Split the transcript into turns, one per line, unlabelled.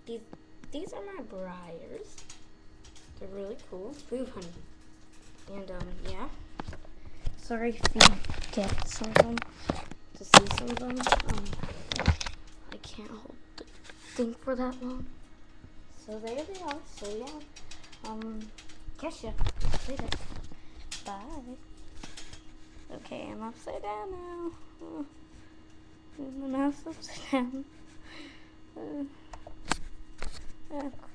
these are my breyers. They're really cool. Move, honey. And yeah. Sorry if you get some of them. To see some of them. I can't hold the thing for that long. So there they are. So yeah. Catch ya later. Bye. Okay, I'm upside down now. The mouse upside down.